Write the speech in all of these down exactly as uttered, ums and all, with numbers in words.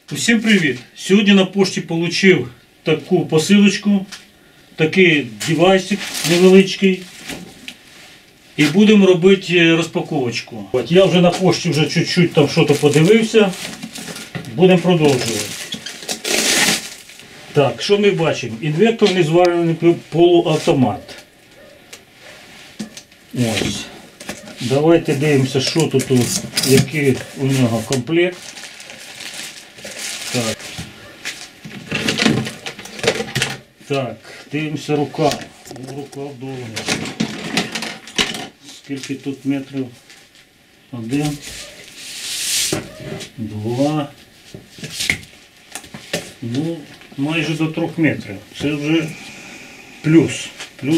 Всім привіт! Сьогодні на пошті отримав таку посилочку, такий девайсик невеличкий. І будемо робити розпаковочку. От я вже на пошті вже чуть-чуть там щось подивився. Будемо продовжувати. Так, що ми бачимо? Інверторний зварений полуавтомат. Ось. Давайте дивимося, що тут, який у нього комплект. Так. Так, дивимося рукав. Рукав довгий. Скільки тут метрів? Один, два. Ну, майже до трьох метрів. Це вже плюс. Плюс.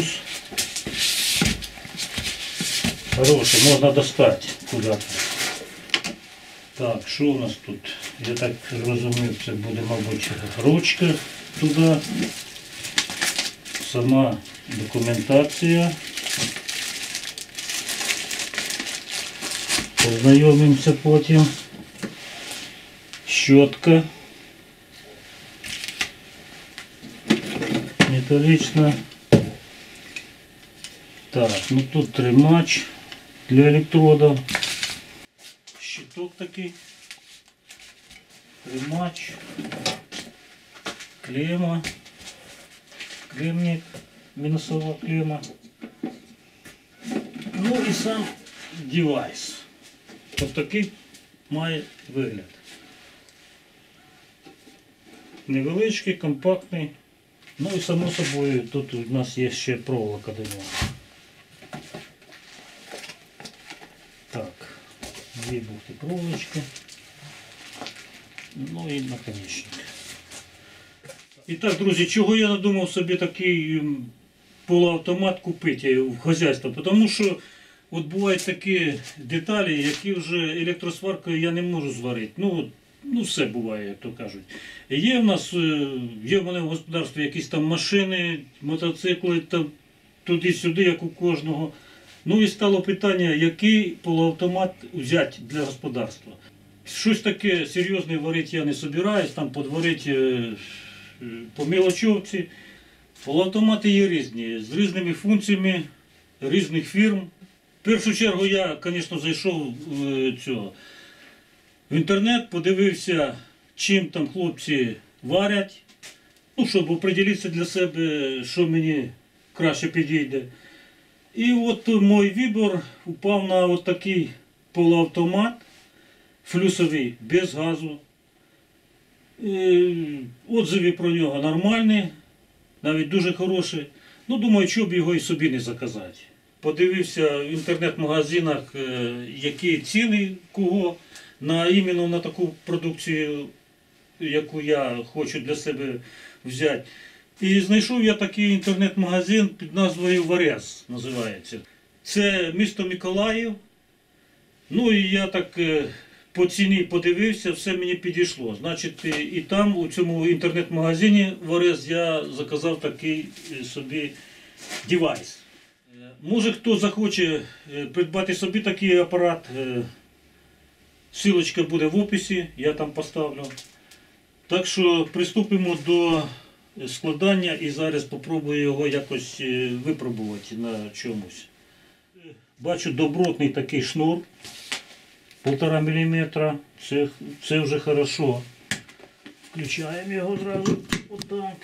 Хороший, можна достати куди-то. Так, що у нас тут? Я так розумію, це буде, мабуть, ручка туди. Сама документація. Познайомимося потім. Щотка. Металічна. Так, ну тут тримач для електродів. Щиток такий. Тримач. Клемма. Клемник. Мінусова клемма. Ну і сам девайс. Ось такий має вигляд. Невеличкий, компактний. Ну і само собою тут у нас є ще проволока до нього. Так, дві бухти проволочки. Ну і наконечник. І так, друзі, чого я надумав собі такий полуавтомат купити в хазяйство? Тому що от бувають такі деталі, які вже електросваркою я не можу зварити. Ну, ну все буває, як то кажуть. Є в нас, є в мене в господарстві якісь там машини, мотоцикли, там, туди-сюди, як у кожного. Ну і стало питання, який полуавтомат взяти для господарства. Щось таке серйозне варити я не збираюсь, там подварити по мелочовці. Полуавтомати є різні, з різними функціями різних фірм. В першу чергу я, звісно, зайшов в, цього, в інтернет, подивився, чим там хлопці варять, ну, щоб оприділитися для себе, що мені краще підійде. І от мій вибір упав на от такий полуавтомат, флюсовий, без газу. Отзиви про нього нормальні, навіть дуже хороші. Ну, думаю, що б його і собі не заказати. Подивився в інтернет-магазинах, які ціни кого на іменно на таку продукцію, яку я хочу для себе взяти. І знайшов я такий інтернет-магазин під назвою Варез, називається. Це місто Миколаїв. Ну і я так по ціні подивився, все мені підійшло. Значить, і там, у цьому інтернет-магазині Варез, я заказав такий собі девайс. Може хто захоче придбати собі такий апарат, ссылочка буде в описі, я там поставлю. Так що приступимо до складання і зараз спробую його якось випробувати на чомусь. Бачу добротний такий шнур, півтора міліметра, це, це вже хорошо. Включаємо його зразу, отак.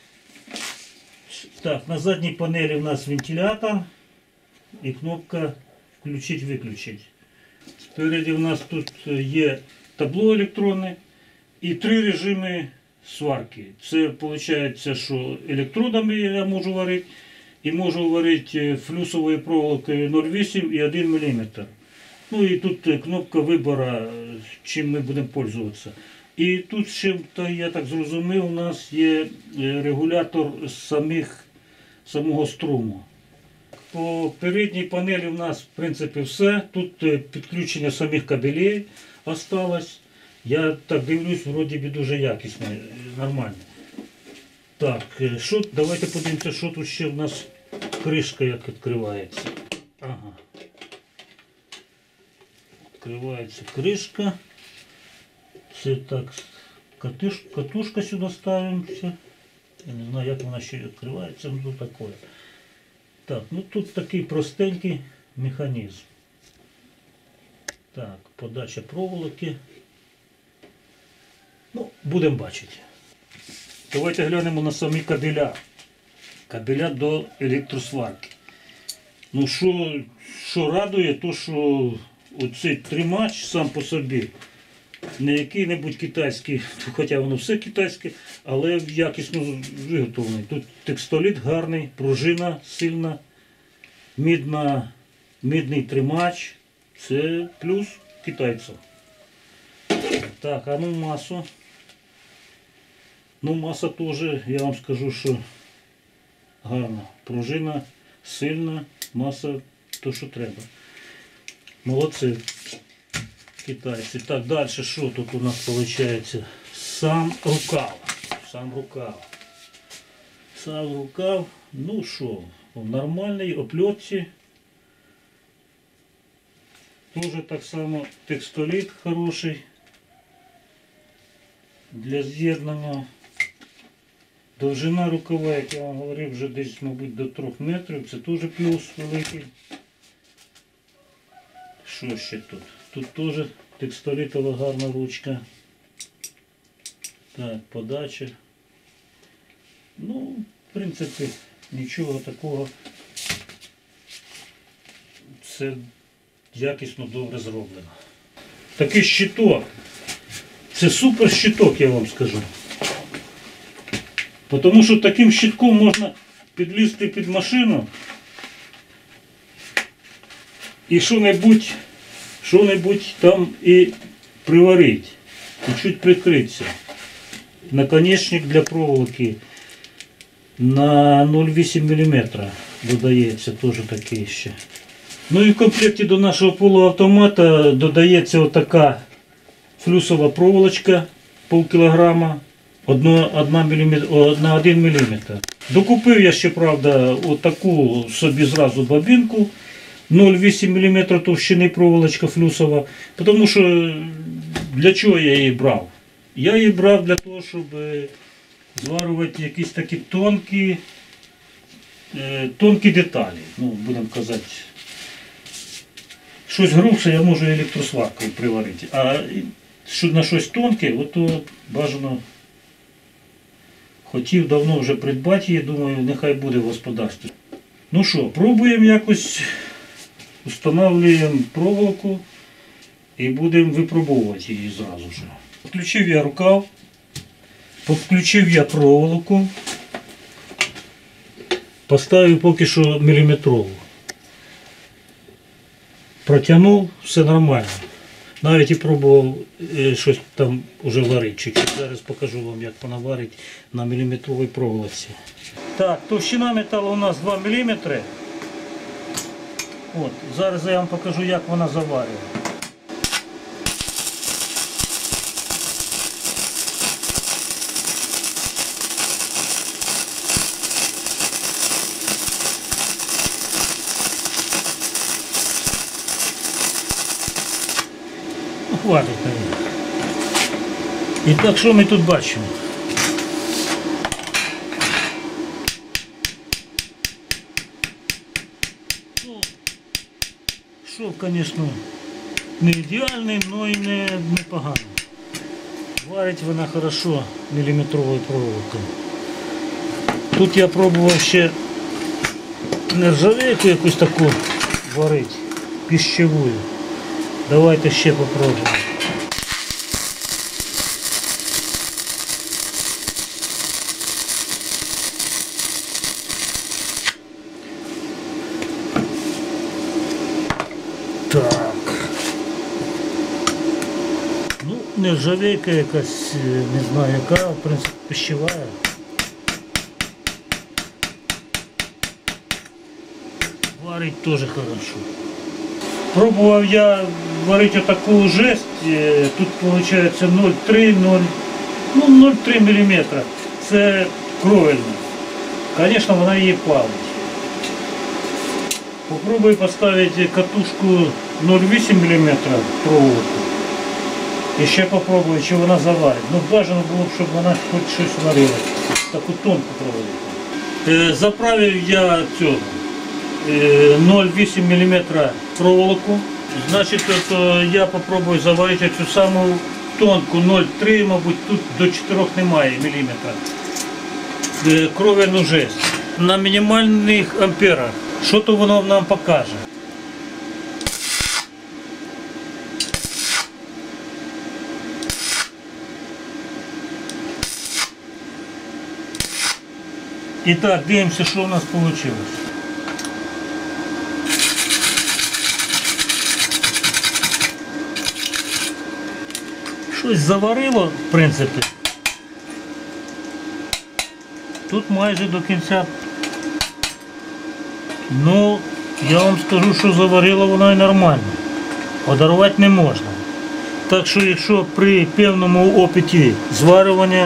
Так, на задній панелі у нас вентилятор і кнопка включить-виключить. Спереді у нас тут є табло електронне і три режими сварки. Це виходить, що електродами я можу варити і можу варити флюсовою проволокою нуль вісім і один міліметр. Ну і тут кнопка вибору, чим ми будемо пользуватися. І тут ще, я так зрозумів, у нас є регулятор самих, самого струму. По передній панелі у нас, в принципі, все. Тут підключення самих кабелей осталось. Я так дивлюсь, вроді би дуже якісно, нормально. Так, що, давайте подивимося, що тут ще в нас кришка як відкривається. Ага. Відкривається кришка. Це так Катуш, катушка сюда ставимся. Я не знаю, як вона ще відкривається, ну тут таке. Так, ну тут такий простенький механізм. Так, подача проволоки. Ну, будемо бачити. Давайте глянемо на самі кабеля. Кабеля до електросварки. Ну, що, що радує, то що оцей тримач сам по собі не який-небудь китайський, хоча воно все китайське, але якісно виготовлений. Тут текстоліт гарний, пружина сильна, мідна, мідний тримач. Це плюс китайців. Так, а ну масу. Ну маса теж, я вам скажу, що гарна. Пружина сильна, маса то, що треба. Молодці китайці. Так, далі що тут у нас виходить? Сам рукав. Сам рукав. Сам рукав. Ну що, в нормальній опльотці. Тоже так само текстоліт хороший для з'єднання. Довжина рукава, як я вам говорив, вже десь, мабуть, до трьох метрів. Це теж плюс великий. Що ще тут? Тут теж текстолітова гарна ручка. Так, подача. Ну, в принципі, нічого такого. Це якісно добре зроблено. Такий щиток. Це супер щиток, я вам скажу. Тому що таким щитком можна підлізти під машину і що-небудь, що-небудь там і приварити. І чуть прикритися. Наконечник для проволоки на нуль цілих вісім міліметра додається, теж такий ще. Ну і в комплекті до нашого полуавтомата додається отака флюсова проволочка пів кілограма на один міліметр. Докупив я ще, правда, отаку собі зразу бобінку нуль цілих вісім міліметра товщини проволочка флюсова. Тому що для чого я її брав? Я її брав для того, щоб зварювати якісь такі тонкі, тонкі деталі. Ну, будемо казати. Щось грубше я можу електросваркою приварити. А на щось тонке, ото бажано хотів давно вже придбати її, думаю, нехай буде в господарстві. Ну що, пробуємо якось, встановлюємо проволоку і будемо випробовувати її зразу ж. Включив я рукав, підключив я проволоку, поставив поки що міліметрову. Протягнув, все нормально. Навіть і пробував е, щось там уже варити чуть-чуть. Зараз покажу вам, як понаварити на міліметровій проволоці. Так, товщина металу у нас два міліметри. От, зараз я вам покажу, як вона заварює. Хватить, наверное. І так, що ми тут бачимо? Ну, шов, звісно, не ідеальний, але й не непоганий. Варить вона хорошо міліметровою проволокою. Тут я пробував ще нержавейку якусь таку варити, пищевую. Давайте ще попробуємо. Так. Ну, нержавейка якась, не знаю яка, в принципі, пищевая. Варить тоже хорошо. Пробував я варити отаку жесть, тут виходить нуль цілих три ну, нуль цілих три міліметра. Це кровельно. Звісно, вона її плавить. Попробую поставити катушку нуль цілих вісім міліметра проволоку. І ще попробую, чи вона заварить. Ну бажано було б, щоб вона хоч щось варила. Таку тонку проводити. Е, заправив я цього е, нуль цілих вісім міліметра проволоку. Значить, от, е, я попробую заварити цю саму тонку нуль цілих три, мабуть, тут до чотирьох немає міліметра. Е, кровельну жесть. На мінімальних амперах. Що то воно нам покаже? І так, дивимося, що у нас вийшло. Щось заварило, в принципі. Тут майже до кінця. Ну, я вам скажу, що заварило воно і нормально. Подарувати не можна. Так що, якщо при певному опиті зварювання,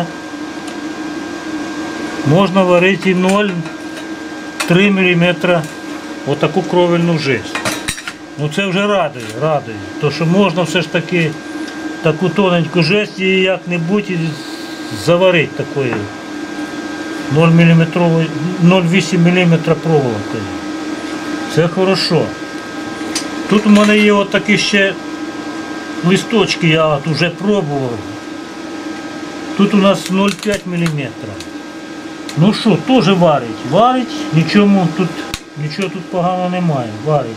можна варити нуль цілих три міліметра отаку кровельну жесть. Ну це вже радує, радує. То що можна все ж таки таку тоненьку жесть і як-небудь заварити такою нуль цілих вісім міліметра проволокою. Це хорошо. Тут у мене є отакі ще листочки, я от вже пробував. Тут у нас нуль цілих п'ять міліметра. Ну що, теж варить. Варить, нічого тут, нічого тут поганого немає. Варить.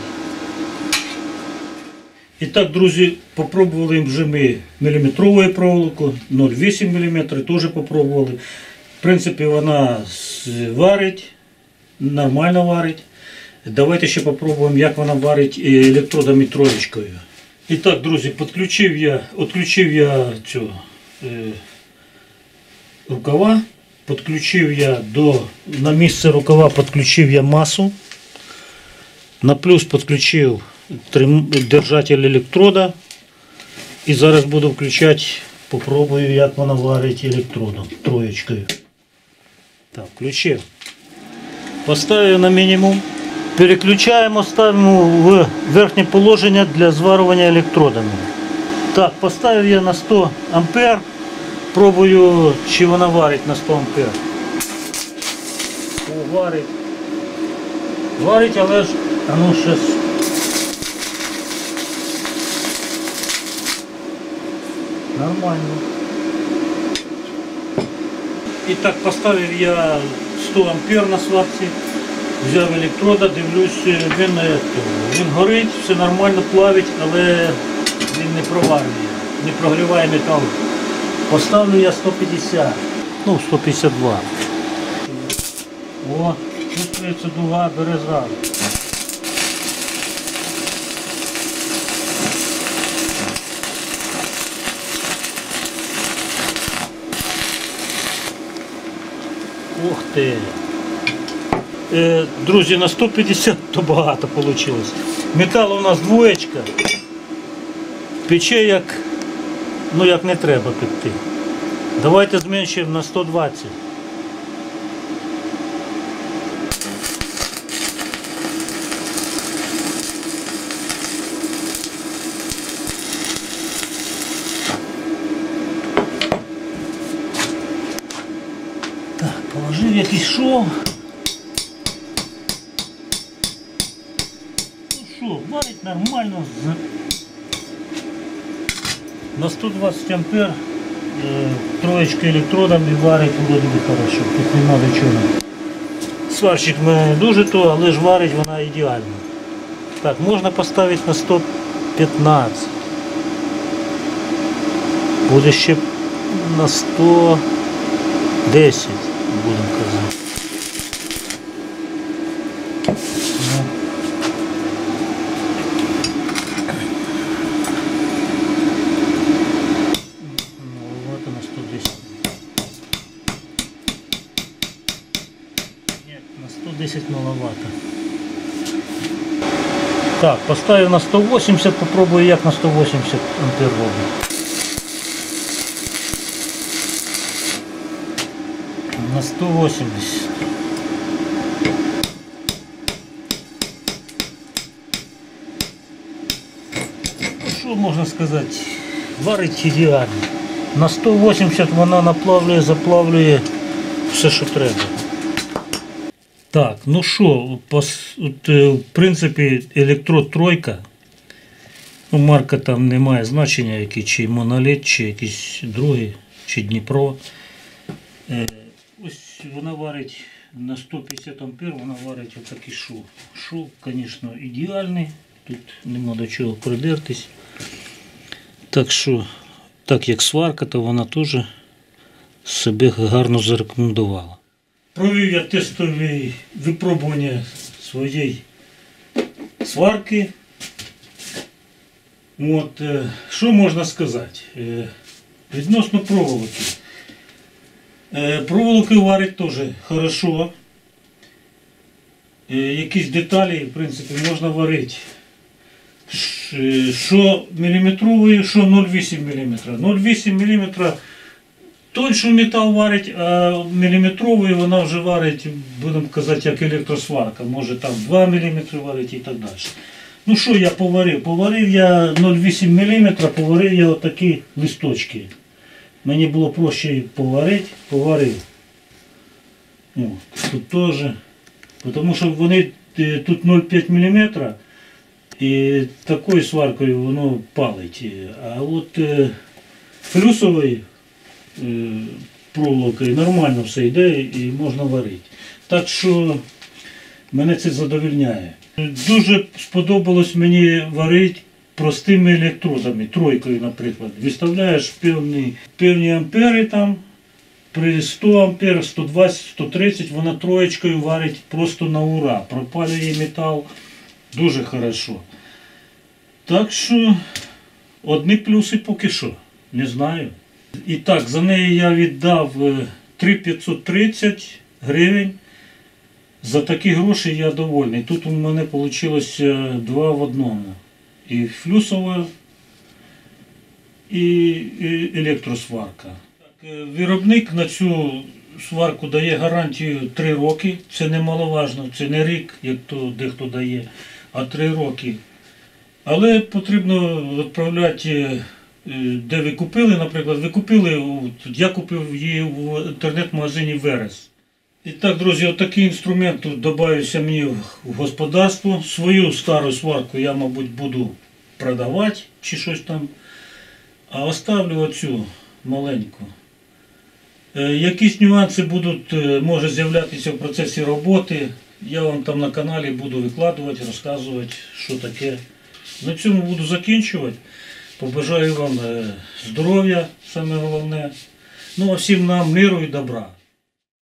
І так, друзі, попробували вже ми міліметрову проволоку, нуль цілих вісім міліметра теж попробували. В принципі, вона варить, нормально варить. Давайте ще попробуємо, як вона варить електродами троєчкою. І так, друзі, підключив я, відключив я цю е, рукава. Подключив я до, на місце рукава підключив я масу. На плюс підключив держатель електрода. І зараз буду включати, попробую, як вона варить електродом, троєчкою. Так, включив. Поставив на мінімум. Переключаємо, ставимо в верхнє положення для зварювання електродами. Так, поставив я на сто ампер. Пробую, чи вона варить на сто ампер. О, варить. Варить, але ж, а ну щас. Нормально. І так, поставив я сто ампер на сварці. Взяв електрода, дивлюсь, він, він горить, все нормально, плавить, але він не проварює, не прогріває метал. Поставлю я сто п'ятдесят, ну сто п'ятдесят два. О, чувствується дуга, бере зразу. Ух ти! Е, друзі, на сто п'ятдесят то багато вийшло. Метал у нас двоєчка. Пече як, ну як не треба пекти. Давайте зменшимо на сто двадцять. Так, положив якийсь шов. Варить нормально. На сто двадцать ампер э, троечка электродами варить вроде бы хорошо. Тут не надо чого. Сварщик в мене не дуже то, але ж варить вона ідеально. Так, можна поставити на сто п'ятнадцять. Буде ще на сто десять, будемо казати. десять маловато. Так, поставив на сто восемьдесят, попробую як на сто восемьдесят ампер робить. На сто восемьдесят. Що можна сказати? варить ідеально. На сто вісімдесят вона наплавлює, заплавлює все, що треба. Так, ну що, в принципі, електрод тройка. Ну, марка там не має значення, який, чи моноліт, чи якийсь другий, чи Дніпро. Е, ось вона варить на сто п'ятдесят ампер, вона варить отакий шов. Шов, звісно, ідеальний, тут нема до чого придертись. Так що, так як сварка, то вона теж себе гарно зарекомендувала. Провів я тестові випробування своєї сварки. От, що можна сказати? Відносно проволоки. Проволоки варить теж хорошо. Якісь деталі, в принципі, можна варити. Що міліметрової, що нуль цілих вісім міліметра. нуль цілих вісім міліметра тонший метал варить, а міліметрової вона вже варить, будемо казати, як електросварка. Може там два міліметри варить і так далі. Ну що я поварив? Поварив я нуль цілих вісім міліметра, поварив я отакі листочки. Мені було проще поварити, поварив. О, тут теж. Тому що вони тут нуль цілих п'ять міліметра і такою сваркою воно палить. А от е, плюсовою е, проволокою нормально все йде і можна варити. Так що мене це задовольняє. Дуже сподобалось мені варити простими електродами, тройкою, наприклад. Виставляєш певні, певні ампери там, при сто ампер, сто двадцять, сто тридцять вона троєчкою варить просто на ура. Пропалює метал дуже хорошо. Так що одні плюси поки що, не знаю. І так, за неї я віддав три тисячі п'ятсот тридцять гривень. За такі гроші я довольний. Тут у мене вийшло два в одному. І флюсова, і електросварка. Виробник на цю сварку дає гарантію три роки. Це немаловажно, це не рік, як то дехто дає, а три роки. Але потрібно відправляти, де ви купили, наприклад, ви купили, я купив її в інтернет-магазині Верес. І так, друзі, отакий інструмент тут додався мені в господарство. Свою стару сварку я, мабуть, буду продавати чи щось там. А оставлю оцю маленьку. Е, якісь нюанси будуть, може з'являтися в процесі роботи. Я вам там на каналі буду викладувати, розказувати, що таке. На цьому буду закінчувати. Побажаю вам здоров'я, саме головне. Ну а всім нам миру і добра.